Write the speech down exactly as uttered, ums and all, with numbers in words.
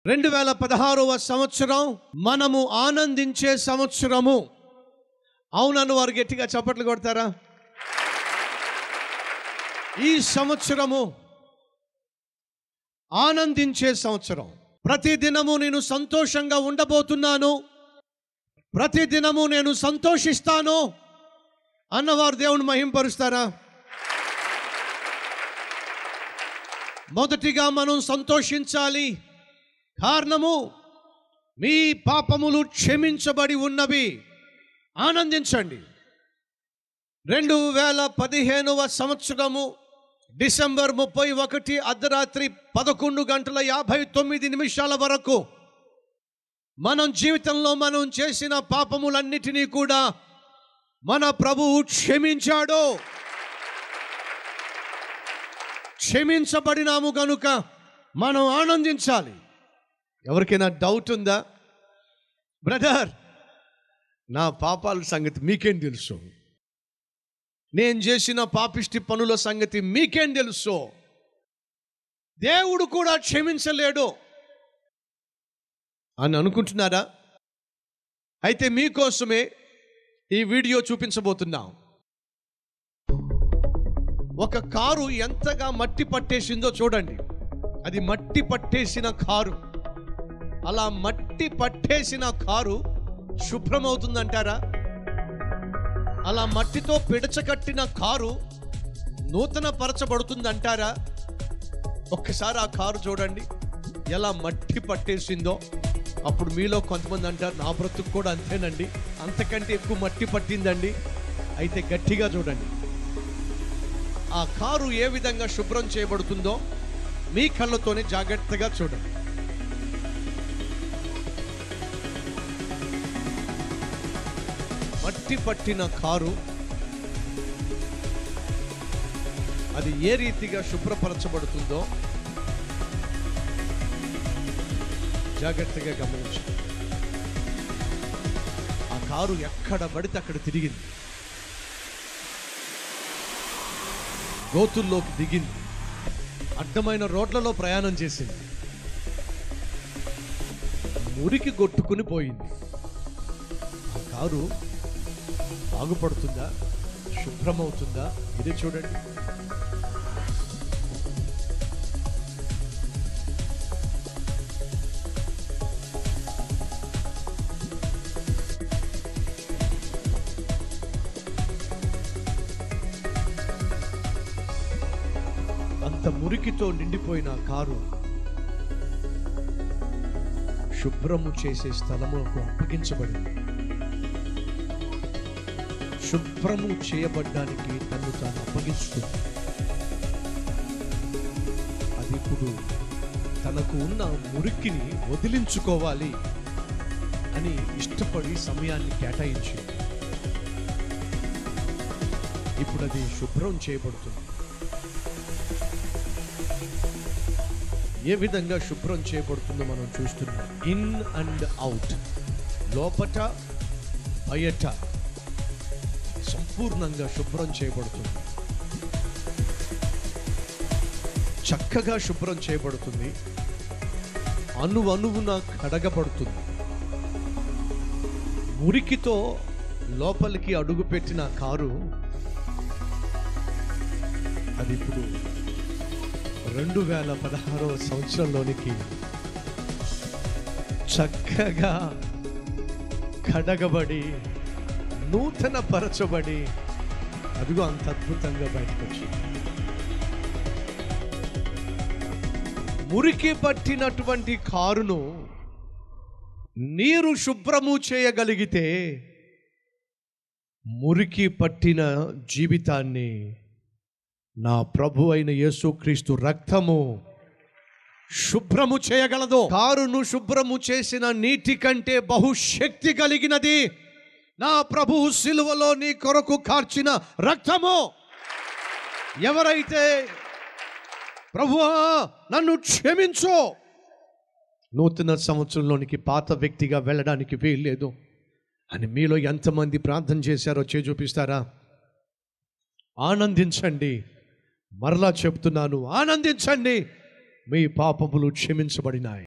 రెండు వేల పదహారవ సంవత్సరం మనము ఆనందించే సంవత్సరము. అవునను వారు గట్టిగా చప్పట్లు కొడతారా? ఈ సంవత్సరము ఆనందించే సంవత్సరం. ప్రతి దినము నేను సంతోషంగా ఉండబోతున్నాను, ప్రతి దినము నేను సంతోషిస్తాను అన్నవారు దేవుని మహింపరుస్తారా? మొదటిగా మనం సంతోషించాలి. కారణము, మీ పాపములు క్షమించబడి ఉన్నవి. ఆనందించండి. రెండు వేల పదిహేనవ సంవత్సరము డిసెంబర్ ముప్పై ఒకటి అర్ధరాత్రి పదకొండు గంటల యాభై తొమ్మిది నిమిషాల వరకు మనం జీవితంలో మనం చేసిన పాపములన్నిటినీ కూడా మన ప్రభువు క్షమించాడు. క్షమించబడినాము గనుక మనం ఆనందించాలి. ఎవరికైనా డౌట్ ఉందా? బ్రదర్, నా పాపాల సంగతి మీకేం తెలుసు? నేను చేసిన పాపిష్టి పనుల సంగతి మీకేం తెలుసు? దేవుడు కూడా క్షమించలేడు అని అనుకుంటున్నారా? అయితే మీకోసమే ఈ వీడియో చూపించబోతున్నాం. ఒక కారు ఎంతగా మట్టి పట్టేసిందో చూడండి. అది మట్టి పట్టేసిన కారు. అలా మట్టి పట్టేసిన కారు శుభ్రమవుతుందంటారా? అలా మట్టితో పిడచకట్టిన కారు నూతన పరచబడుతుందంటారా? ఒక్కసారి ఆ కారు చూడండి ఎలా మట్టి పట్టేసిందో. అప్పుడు మీలో కొంతమంది అంటారు, నా బ్రతుకు కూడా అంతేనండి, అంతకంటే ఎక్కువ మట్టి పట్టిందండి. అయితే గట్టిగా చూడండి. ఆ కారు ఏ విధంగా శుభ్రం చేయబడుతుందో మీ కళ్ళతోనే జాగ్రత్తగా చూడండి. మట్టి పట్టిన కారు అది ఏ రీతిగా శుభ్రపరచబడుతుందో జాగ్రత్తగా గమనించండి. ఆ కారు ఎక్కడ పడితే అక్కడ తిరిగింది, గోతుల్లోకి దిగింది, అడ్డమైన రోడ్లలో ప్రయాణం చేసింది, మురికి కొట్టుకుని పోయింది. ఆ కారు బాగుపడుతుందా, శుభ్రమవుతుందా? ఇదే చూడండి. అంత మురికితో నిండిపోయిన కారు శుభ్రము చేసే స్థలములకు అప్పగించబడింది. శుభ్రము చేయబడ్డానికి తను తాను అప్పగించుకుంది. అది ఇప్పుడు తనకు ఉన్న మురికిని వదిలించుకోవాలి అని ఇష్టపడి సమయాన్ని కేటాయించింది. ఇప్పుడు అది శుభ్రం చేయబడుతుంది. ఏ విధంగా శుభ్రం చేయబడుతుందో మనం చూస్తున్నాం. ఇన్ అండ్ అవుట్, లోపట బయట సంపూర్ణంగా శుభ్రం చేయబడుతుంది. చక్కగా శుభ్రం చేయబడుతుంది. అణు అణువున కడగబడుతుంది. మురికితో లోపలికి అడుగుపెట్టిన కారు అది ఇప్పుడు రెండు వేల పదహారవ సంవత్సరంలోనికి చక్కగా కడగబడి నూతన పరచబడి అదిగో అంత అద్భుతంగా బయటకు వచ్చింది. మురికి పట్టినటువంటి కారును నీరు శుభ్రము చేయగలిగితే మురికి పట్టిన జీవితాన్ని నా ప్రభు అయిన యేసుక్రీస్తు రక్తము శుభ్రము చేయగలదు. కారును శుభ్రము చేసిన నీటి కంటే బహుశక్తి కలిగినది నా ప్రభువు సిలువలో నీ కొరకు కార్చిన రక్తము. ఎవరైతే ప్రభువా నన్ను క్షమించు, నూతన సంవత్సరంలోనికి పాత వ్యక్తిగా వెళ్ళడానికి వీల్లేదు అని మీలో ఎంతమంది ప్రార్థన చేశారో చేయి చూపిస్తారా? ఆనందించండి. మరలా చెప్తున్నాను, ఆనందించండి, మీ పాపములు క్షమించబడినాయి.